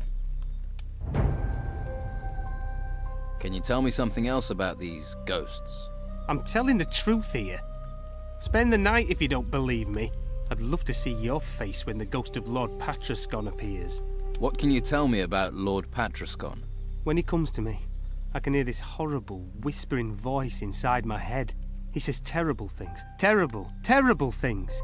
Can you tell me something else about these ghosts? I'm telling the truth here. Spend the night if you don't believe me. I'd love to see your face when the ghost of Lord Patrascon appears. What can you tell me about Lord Patrascon? When he comes to me, I can hear this horrible, whispering voice inside my head. He says terrible things. Terrible, terrible things.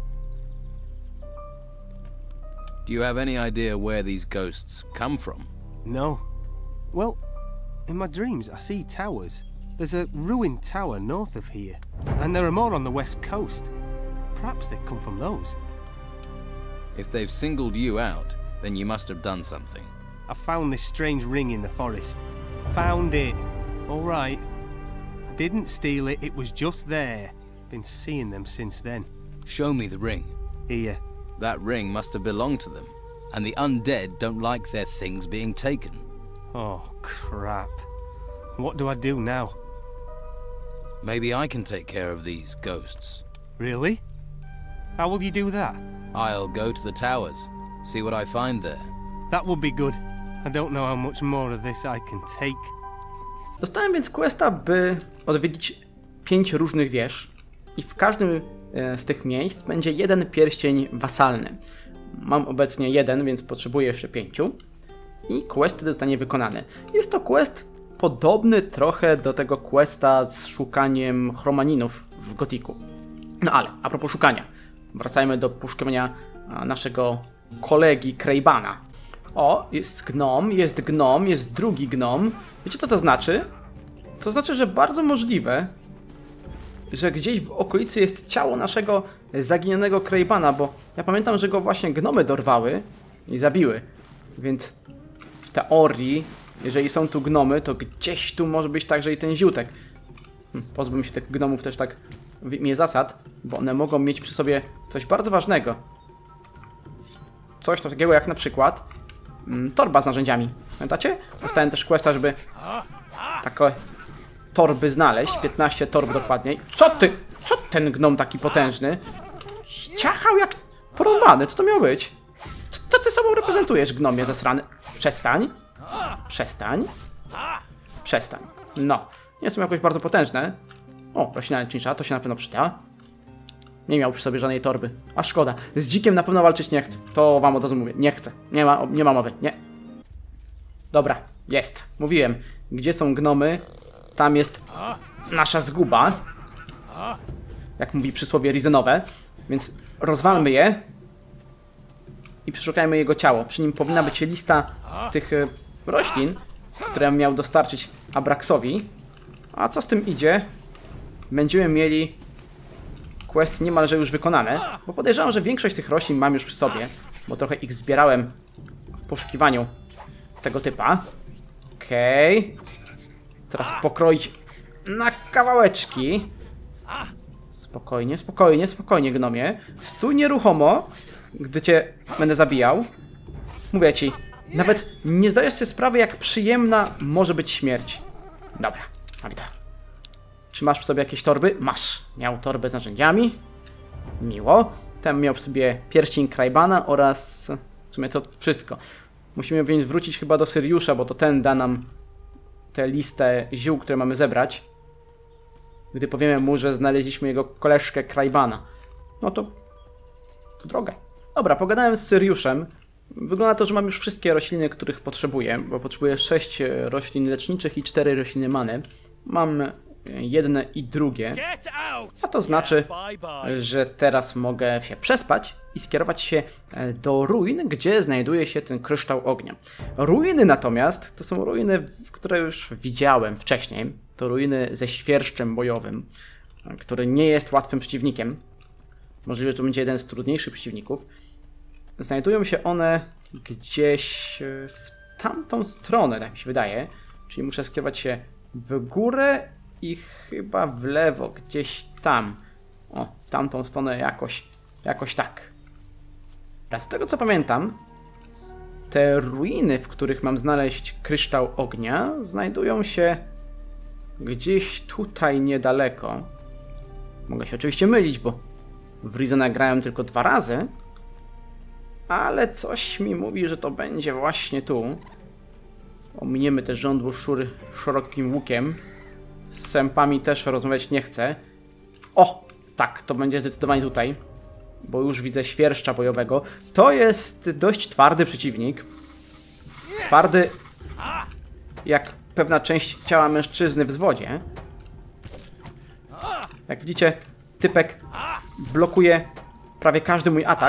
Do you have any idea where these ghosts come from? No. Well, in my dreams, I see towers. There's a ruined tower north of here, and there are more on the west coast. Perhaps they come from those. If they've singled you out, then you must have done something. I found this strange ring in the forest. Found it. All right. I didn't steal it, it was just there. Been seeing them since then. Show me the ring. Here. That ring must have belonged to them, and the undead don't like their things being taken. Oh, crap. What do I do now? Maybe I can take care of these ghosts. Really? How will you do that? I'll go to the towers, see what I find there. That would be good. I don't know how much more of this I can take. Dostałem więc questa, by odwiedzić 5 różnych wież i w każdym z tych miejsc będzie jeden pierścień wasalny. Mam obecnie 1, więc potrzebuję jeszcze 5 i quest wtedy zostanie wykonany. Jest to quest podobny trochę do tego questa z szukaniem chromaninów w Gothicu. No ale, a propos szukania, wracajmy do poszukiwania naszego kolegi Crabana. O, jest gnom, jest drugi gnom. Wiecie co to znaczy? To znaczy, że bardzo możliwe, że gdzieś w okolicy jest ciało naszego zaginionego Crabana, bo ja pamiętam, że go właśnie gnomy dorwały i zabiły. Więc w teorii, jeżeli są tu gnomy, to gdzieś tu może być także i ten ziutek. Pozbym się tych gnomów też tak w imię zasad, bo one mogą mieć przy sobie coś bardzo ważnego. Coś takiego jak na przykład torba z narzędziami. Pamiętacie? Dostałem też questa, żeby takie torby znaleźć. 15 torb dokładniej. Co ty? Co ten gnom taki potężny? Ciachał jak porąbany. Co to miało być? Co ty sobą reprezentujesz, gnomie zasrany? Przestań. Przestań. Przestań. No. Nie są jakoś bardzo potężne. O, roślina lecznicza. To się na pewno przyda. Nie miał przy sobie żadnej torby. A szkoda. Z dzikiem na pewno walczyć nie chcę. To wam od razu mówię. Nie chcę. Nie ma mowy. Nie. Dobra. Jest. Mówiłem. Gdzie są gnomy, tam jest nasza zguba. Jak mówi przysłowie Rizonowe. Więc rozwalmy je i przeszukajmy jego ciało. Przy nim powinna być lista tych roślin, które miał dostarczyć Abraxowi. A co z tym idzie? Będziemy mieli quest niemalże już wykonane, bo podejrzewam, że większość tych roślin mam już przy sobie, bo trochę ich zbierałem w poszukiwaniu tego typa. Okej. Teraz pokroić na kawałeczki. Spokojnie, spokojnie, spokojnie, gnomie. Stój nieruchomo, gdy cię będę zabijał. Mówię ci, nawet nie zdajesz sobie sprawy, jak przyjemna może być śmierć. Dobra, mamy to. Czy masz przy sobie jakieś torby? Masz. Miał torbę z narzędziami. Miło. Tam miał przy sobie pierścień Crabana oraz w sumie to wszystko. Musimy więc wrócić chyba do Syriusza, bo to ten da nam tę listę ziół, które mamy zebrać. Gdy powiemy mu, że znaleźliśmy jego koleżkę Crabana. No to w drogę. Dobra, pogadałem z Syriuszem. Wygląda to, że mam już wszystkie rośliny, których potrzebuję, bo potrzebuję 6 roślin leczniczych i 4 rośliny many. Mam jedne i drugie, a to znaczy, że teraz mogę się przespać i skierować się do ruin, gdzie znajduje się ten kryształ ognia. Ruiny natomiast to są ruiny, które już widziałem wcześniej. To ruiny ze świerszczem bojowym, który nie jest łatwym przeciwnikiem. Możliwe, że to będzie jeden z trudniejszych przeciwników. Znajdują się one gdzieś w tamtą stronę, tak mi się wydaje. Czyli muszę skierować się w górę i chyba w lewo, gdzieś tam. O, w tamtą stronę jakoś tak. A z tego co pamiętam, te ruiny, w których mam znaleźć kryształ ognia, znajdują się gdzieś tutaj niedaleko. Mogę się oczywiście mylić, bo w Rizona grałem tylko 2 razy, ale coś mi mówi, że to będzie właśnie tu. Ominiemy te żądło szury szerokim łukiem. Z sępami też rozmawiać nie chcę. O! Tak, to będzie zdecydowanie tutaj. bo już widzę świerszcza bojowego. To jest dość twardy przeciwnik. Twardy jak pewna część ciała mężczyzny w wzwodzie. Jak widzicie, typek blokuje prawie każdy mój atak.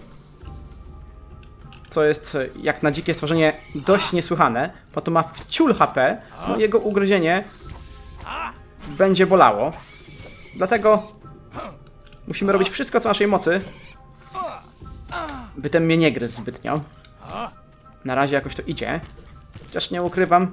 Co jest jak na dzikie stworzenie dość niesłychane. Potem ma wciul HP, no jego ugryzienie będzie bolało. Dlatego musimy robić wszystko, co w naszej mocy, by ten mnie nie gryzł zbytnio. Na razie jakoś to idzie. Chociaż nie ukrywam,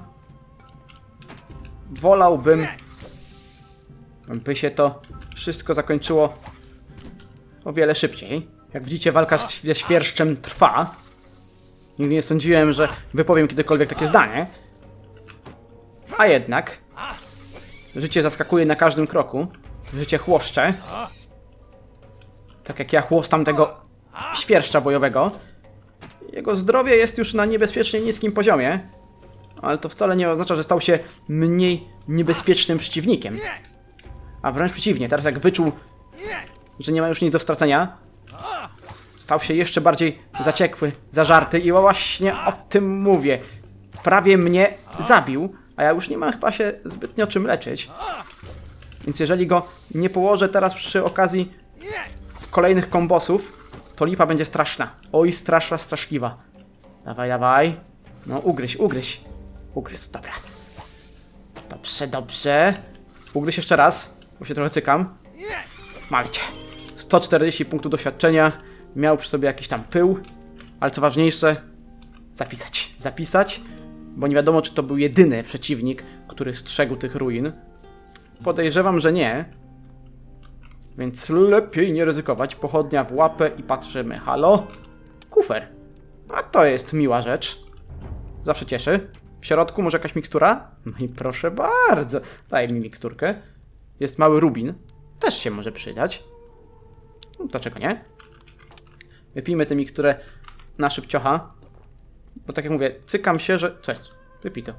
wolałbym, by się to wszystko zakończyło o wiele szybciej. Jak widzicie, walka ze świerszczem trwa. Nigdy nie sądziłem, że wypowiem kiedykolwiek takie zdanie. A jednak życie zaskakuje na każdym kroku. Życie chłoszcze. Tak jak ja chłostam tego świerszcza bojowego. Jego zdrowie jest już na niebezpiecznie niskim poziomie. Ale to wcale nie oznacza, że stał się mniej niebezpiecznym przeciwnikiem. A wręcz przeciwnie, teraz jak wyczuł, że nie ma już nic do stracenia, stał się jeszcze bardziej zaciekły, zażarty i właśnie o tym mówię. Prawie mnie zabił, a ja już nie mam chyba się zbytnio czym leczyć. Więc jeżeli go nie położę teraz przy okazji kolejnych kombosów, to lipa będzie straszna. Oj, straszna, straszliwa. Dawaj, dawaj. No, ugryź, ugryź. Ugryź, dobra. Dobrze, dobrze. Ugryź jeszcze raz, bo się trochę cykam. Malcie. 140 punktów doświadczenia. Miał przy sobie jakiś tam pył. Ale co ważniejsze, zapisać. Zapisać, bo nie wiadomo, czy to był jedyny przeciwnik, który strzegł tych ruin. Podejrzewam, że nie. Więc lepiej nie ryzykować. Pochodnia w łapę i patrzymy. Halo? Kufer. A to jest miła rzecz. Zawsze cieszy. W środku może jakaś mikstura? No i proszę bardzo. Daj mi miksturkę. Jest mały rubin. Też się może przydać. No, dlaczego nie? Wypijmy tę miksturę na szybciocha. Bo tak jak mówię, cykam się, że... Co jest? Wypij to.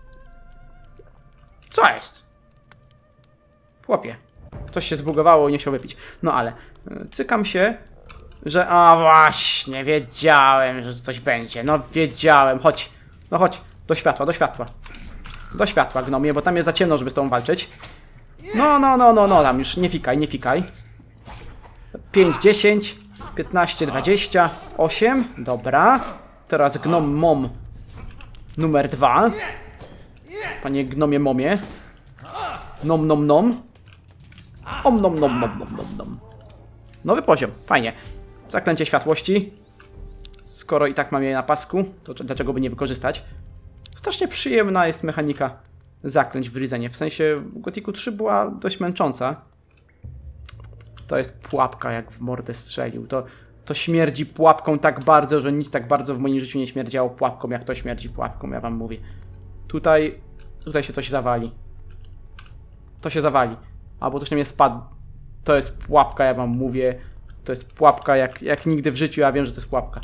Co jest? Chłopie. Coś się zbugowało i nie chciał wypić. No ale cykam się, że... A właśnie, wiedziałem, że coś będzie. No wiedziałem. Chodź. No chodź. Do światła, do światła. Do światła, gnomie, bo tam jest za ciemno, żeby z tobą walczyć. No, tam już nie fikaj, nie fikaj. 5, 10, 15, 20, 8. Dobra. Teraz gnom mom numer 2. Panie gnomie momie. Nom nom nom. Om nom nom nom nom nom nom. Nowy poziom, fajnie. Zaklęcie światłości. Skoro i tak mam je na pasku, to dlaczego by nie wykorzystać? Strasznie przyjemna jest mechanika zaklęć w Risenie. W sensie w Gothicu 3 była dość męcząca. To jest pułapka, jak w mordę strzelił. To śmierdzi pułapką tak bardzo, że nic tak bardzo w moim życiu nie śmierdziało pułapką, jak to śmierdzi pułapką, ja wam mówię. Tutaj się coś zawali. To się zawali. Albo coś na mnie spadł. To jest pułapka, ja wam mówię. To jest pułapka jak nigdy w życiu, ja wiem, że to jest pułapka.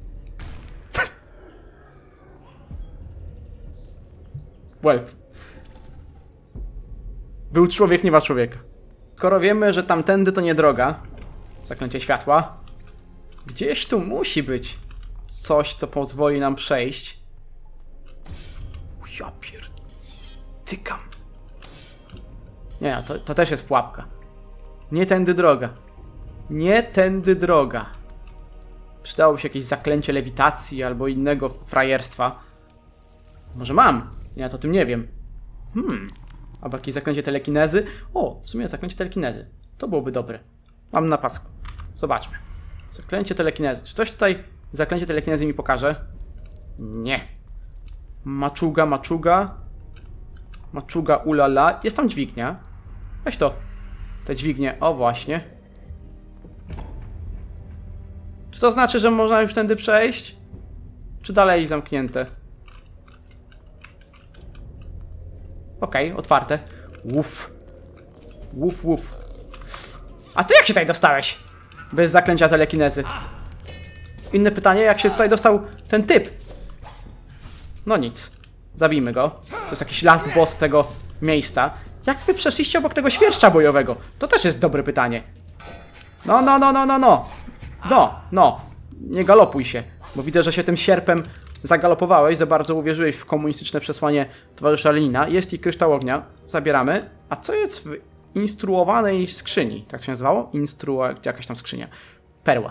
Well. Był człowiek, nie ma człowieka. Skoro wiemy, że tamtędy to nie droga, zaklęcie światła, gdzieś tu musi być coś, co pozwoli nam przejść. Ja pierdykam. Nie, to też jest pułapka. Nie tędy droga. Nie tędy droga. Przydałoby się jakieś zaklęcie lewitacji albo innego frajerstwa. Może mam. Ja to o tym nie wiem. Albo jakieś zaklęcie telekinezy. O, w sumie zaklęcie telekinezy. To byłoby dobre. Mam na pasku. Zobaczmy. Zaklęcie telekinezy. Czy coś tutaj zaklęcie telekinezy mi pokaże? Nie. Maczuga, maczuga. Maczuga, ulala. Jest tam dźwignia. Weź to. Te dźwignie. O, właśnie. Czy to znaczy, że można już tędy przejść? Czy dalej zamknięte? Okej, otwarte. Łuf. Łuf, łuf. A ty jak się tutaj dostałeś? Bez zaklęcia telekinezy. Inne pytanie, jak się tutaj dostał ten typ? No nic. Zabijmy go. To jest jakiś last boss tego miejsca. Jak wy przeszliście obok tego świerszcza bojowego? To też jest dobre pytanie. No. Nie galopuj się, bo widzę, że się tym sierpem zagalopowałeś, za bardzo uwierzyłeś w komunistyczne przesłanie towarzysza Lenina. Jest i kryształ ognia, zabieramy. A co jest w instruowanej skrzyni? Tak to się nazywało? Jakaś tam skrzynia. Perła.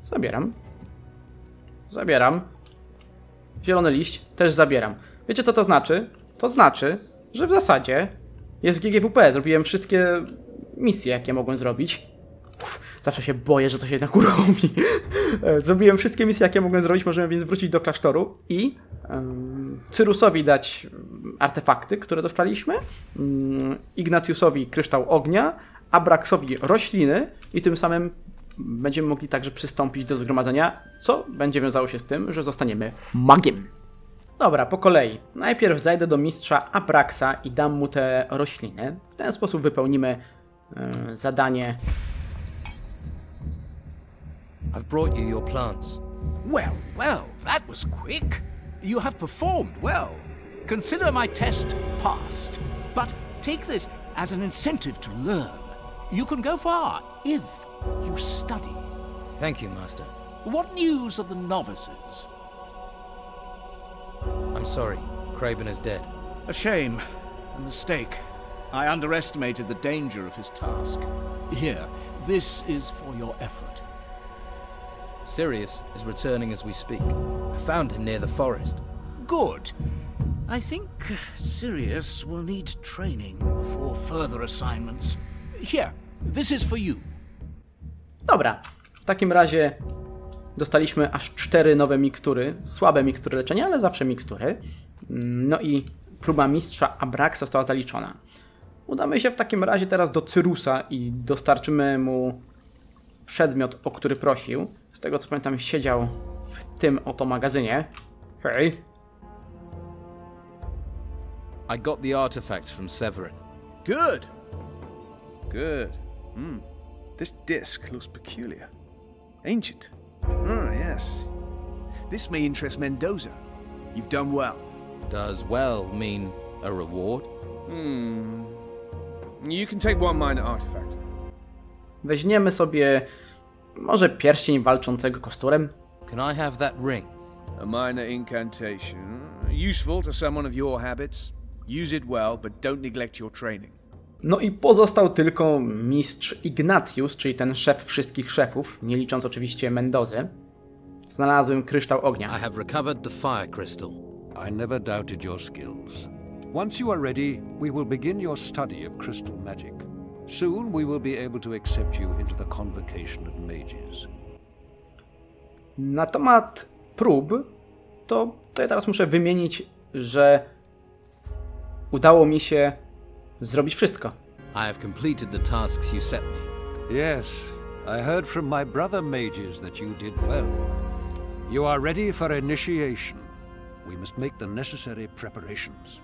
Zabieram. Zielony liść też zabieram. Wiecie, co to znaczy? To znaczy, że w zasadzie jest GGWP. Zrobiłem wszystkie misje, jakie mogłem zrobić. Zawsze się boję, że to się jednak uruchomi. Zrobiłem wszystkie misje, jakie mogłem zrobić. Możemy więc wrócić do klasztoru i Cyrusowi dać artefakty, które dostaliśmy. Ignatiusowi kryształ ognia, Abraxowi rośliny i tym samym będziemy mogli także przystąpić do zgromadzenia, co będzie wiązało się z tym, że zostaniemy magiem. Dobra, po kolei. Najpierw zajdę do mistrza Abraxa i dam mu te rośliny. W ten sposób wypełnimy zadanie. I've brought you your plants. Well, that was quick. You have performed well. Consider my test passed. But take this as an incentive to learn. You can go far if you study. Thank you, Master. What news of the novices? I'm sorry. Kraben is dead. A shame. A mistake. I underestimated the danger of his task. Here, this is for your effort. Sirius is returning as we speak. I found him near the forest. Good. I think Sirius will need training for further assignments. Here, this is for you. Dobra, w takim razie dostaliśmy aż 4 nowe mikstury. Słabe mikstury leczenia, ale zawsze mikstury. No i próba mistrza Abraxa została zaliczona. Udamy się w takim razie teraz do Cyrusa i dostarczymy mu przedmiot, o który prosił. Z tego co pamiętam, siedział w tym oto magazynie. Hej. I got the artifact from Severin. Good. This disc looks peculiar. Ancient. Yes. This may interest Mendoza. You've done well. Does well mean a reward? You can take one minor artifact. Weźmiemy sobie może pierścień walczącego kosturem. Can I have that ring? A minor incantation. Useful to someone of your habits. Use it well, but don't neglect your training. No i pozostał tylko mistrz Ignatius, czyli ten szef wszystkich szefów, nie licząc oczywiście Mendozy. Znalazłem kryształ ognia. I have recovered the fire crystal. I never doubted your skills. Once you are ready, we will begin your study of crystal magic. Soon we will be able to accept you into the convocation of mages. Na temat prób, to ja teraz muszę wymienić, że udało mi się zrobić wszystko. I have completed the tasks you set me. Yes, I heard from my brother mages that you did well. You are ready for initiation. We must make the necessary preparations.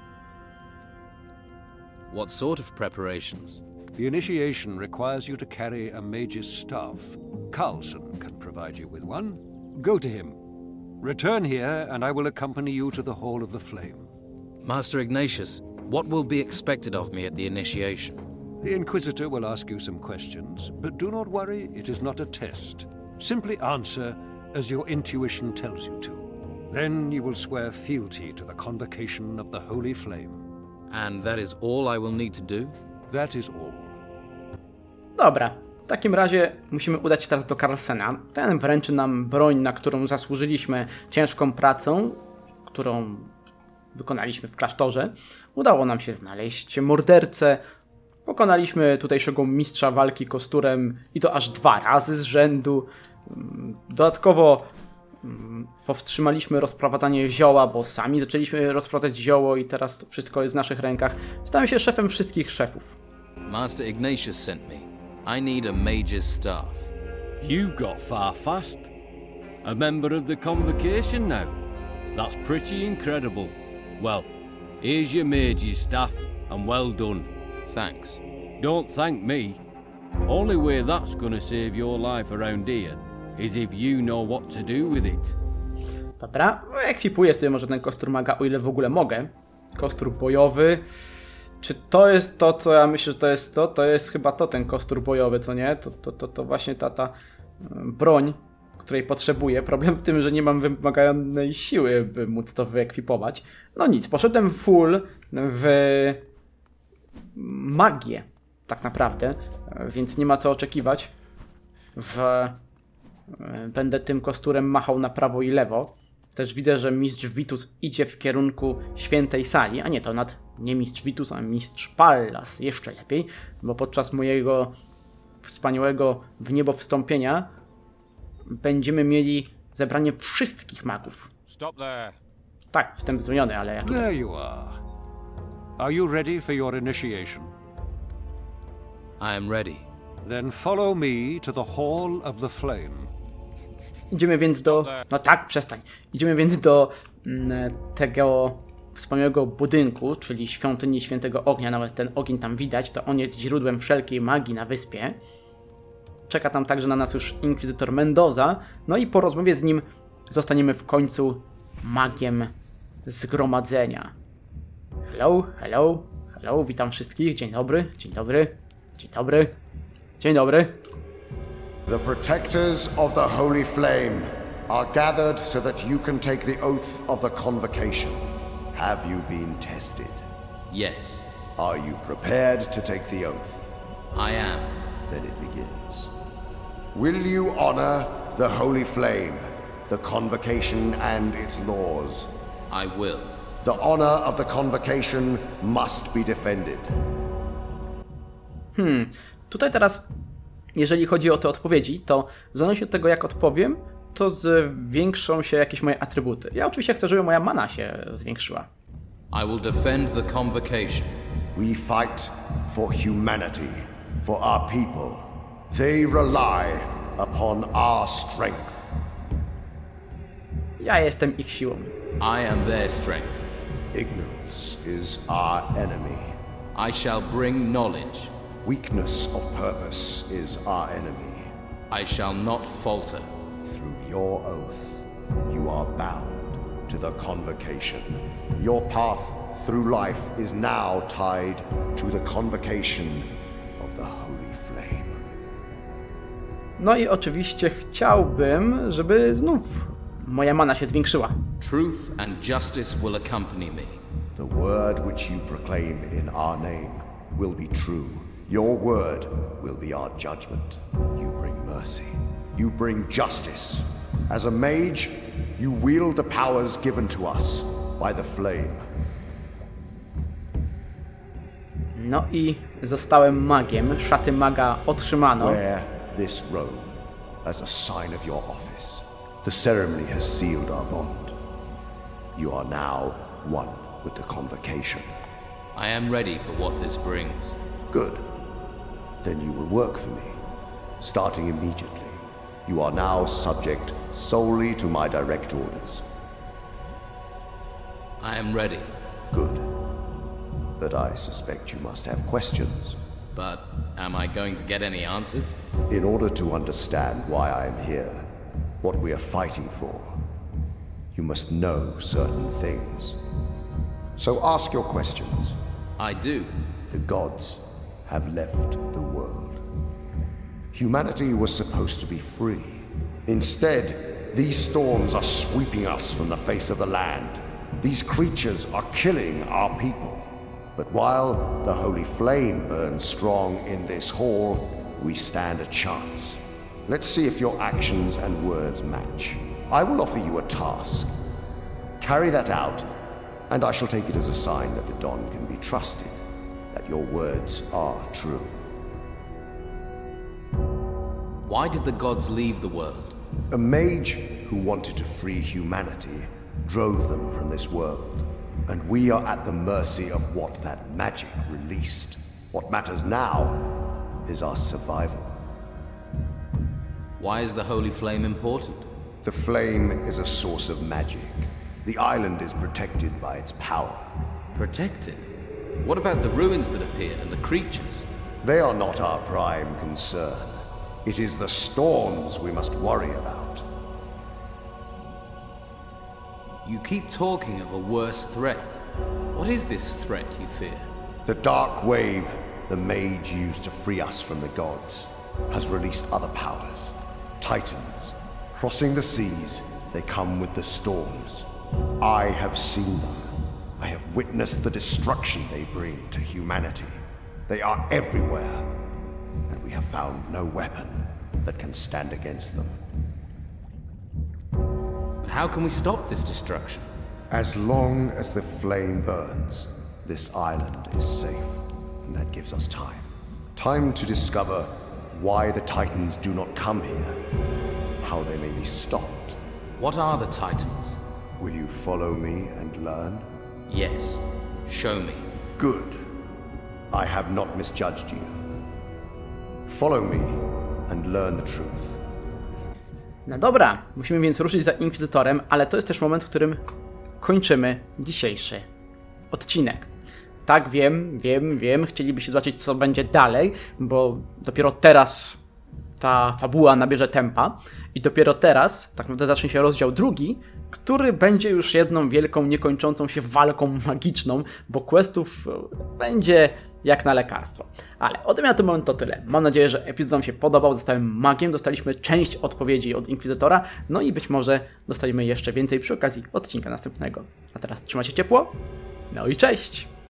What sort of preparations? The initiation requires you to carry a mage's staff. Carlson can provide you with one. Go to him. Return here, and I will accompany you to the Hall of the Flame. Master Ignatius, what will be expected of me at the initiation? The Inquisitor will ask you some questions, but do not worry, it is not a test. Simply answer as your intuition tells you to. Then you will swear fealty to the convocation of the Holy Flame. And that is all I will need to do? That is all. Dobra, w takim razie musimy udać się teraz do Carlsena. Ten wręczy nam broń, na którą zasłużyliśmy ciężką pracą, którą wykonaliśmy w klasztorze. Udało nam się znaleźć mordercę. Pokonaliśmy tutejszego mistrza walki kosturem i to aż 2 razy z rzędu. Dodatkowo powstrzymaliśmy rozprowadzanie zioła, bo sami zaczęliśmy rozprowadzać zioło i teraz to wszystko jest w naszych rękach. Stałem się szefem wszystkich szefów. Master Ignatius sent me. I need a mage's staff. You got far fast. A member of the convocation now. That's pretty incredible. Well, here's your mage's staff, and well done. Thanks. Don't thank me. Only way that's gonna save your life around here is if you know what to do with it. Dobra, ekwipuję sobie może ten kostur maga, o ile w ogóle mogę. Kostur bojowy. Czy to jest to, co ja myślę, że to jest to? To jest chyba to, ten kostur bojowy, co nie? To właśnie ta broń, której potrzebuję. Problem w tym, że nie mam wymaganej siły, by móc to wyekwipować. No nic, poszedłem full w magię, tak naprawdę, więc nie ma co oczekiwać, że będę tym kosturem machał na prawo i lewo. Też widzę, że mistrz Vitus idzie w kierunku świętej sali, a nie, to nawet nie mistrz Vitus, a mistrz Pallas, jeszcze lepiej, bo podczas mojego wspaniałego w niebo wstąpienia będziemy mieli zebranie wszystkich magów. Stop there. Tak, wstęp zmieniony, ale jak... There you are. Are you ready for your initiation? I am ready. Then follow me to the Hall of the Flame. Idziemy więc do... No tak, przestań. Idziemy więc do tego wspaniałego budynku, czyli świątyni Świętego Ognia. Nawet ten ogień tam widać, to on jest źródłem wszelkiej magii na wyspie. Czeka tam także na nas już inkwizytor Mendoza. No i po rozmowie z nim zostaniemy w końcu magiem zgromadzenia. Hello, hello, hello, witam wszystkich. Dzień dobry, dzień dobry, dzień dobry, dzień dobry. The protectors of the Holy Flame are gathered so that you can take the oath of the convocation. Have you been tested? Yes, Are you prepared to take the oath? I am. Then it begins. Will you honor the Holy Flame, the convocation and its laws? I will. The honor of the convocation must be defended. Tutaj teraz, jeżeli chodzi o te odpowiedzi, to w zależności od tego, jak odpowiem, to zwiększą się jakieś moje atrybuty. Ja oczywiście chcę, żeby moja mana się zwiększyła. I will defend the convocation. We fight for humanity, for our people. They rely upon our strength. Ja jestem ich siłą. I am their strength. Ignorance is our enemy. I shall bring knowledge. Weakness of purpose is our enemy. I shall not falter. Through your oath, you are bound to the convocation. Your path through life is now tied to the convocation of the Holy Flame. No i oczywiście chciałbym, żeby znów moja mana się zwiększyła. Truth and justice will accompany me. The word which you proclaim in our name will be true. Your word will be our judgment. You bring mercy. You bring justice. As a mage, you wield the powers given to us by the flame. No i zostałem magiem. Szaty maga otrzymano. Wear this robe as a sign of your office. The ceremony has sealed our bond. You are now one with the convocation. I am ready for what this brings. Good. Then you will work for me, starting immediately. You are now subject solely to my direct orders. I am ready. Good. But I suspect you must have questions. But am I going to get any answers? In order to understand why I am here, what we are fighting for, you must know certain things. So ask your questions. I do. The gods have left the world. Humanity was supposed to be free. Instead, these storms are sweeping us from the face of the land. These creatures are killing our people. But while the Holy Flame burns strong in this hall, we stand a chance. Let's see if your actions and words match. I will offer you a task. Carry that out, and I shall take it as a sign that the Don can be trusted, that your words are true. Why did the gods leave the world? A mage who wanted to free humanity drove them from this world. And we are at the mercy of what that magic released. What matters now is our survival. Why is the Holy Flame important? The flame is a source of magic. The island is protected by its power. Protected? What about the ruins that appeared and the creatures? They are not our prime concern. It is the storms we must worry about. You keep talking of a worse threat. What is this threat you fear? The dark wave the mage used to free us from the gods has released other powers. Titans. Crossing the seas, they come with the storms. I have seen them. I have witnessed the destruction they bring to humanity. They are everywhere, and we have found no weapon that can stand against them. But how can we stop this destruction? As long as the flame burns, this island is safe, and that gives us time. Time to discover why the Titans do not come here, how they may be stopped. What are the Titans? Will you follow me and learn? Yes. Show me. Good. I have not misjudged you. Follow me and learn the truth. No dobra, musimy więc ruszyć za Inkwizytorem, ale to jest też moment, w którym kończymy dzisiejszy odcinek. Tak, wiem, chcielibyście zobaczyć, co będzie dalej, bo dopiero teraz ta fabuła nabierze tempa i dopiero teraz tak naprawdę zacznie się rozdział drugi, który będzie już jedną wielką, niekończącą się walką magiczną, bo questów będzie jak na lekarstwo. Ale ode mnie na ten moment to tyle. Mam nadzieję, że epizod wam się podobał, zostałem magiem, dostaliśmy część odpowiedzi od Inkwizytora, no i być może dostaniemy jeszcze więcej przy okazji odcinka następnego. A teraz trzymajcie ciepło, no i cześć!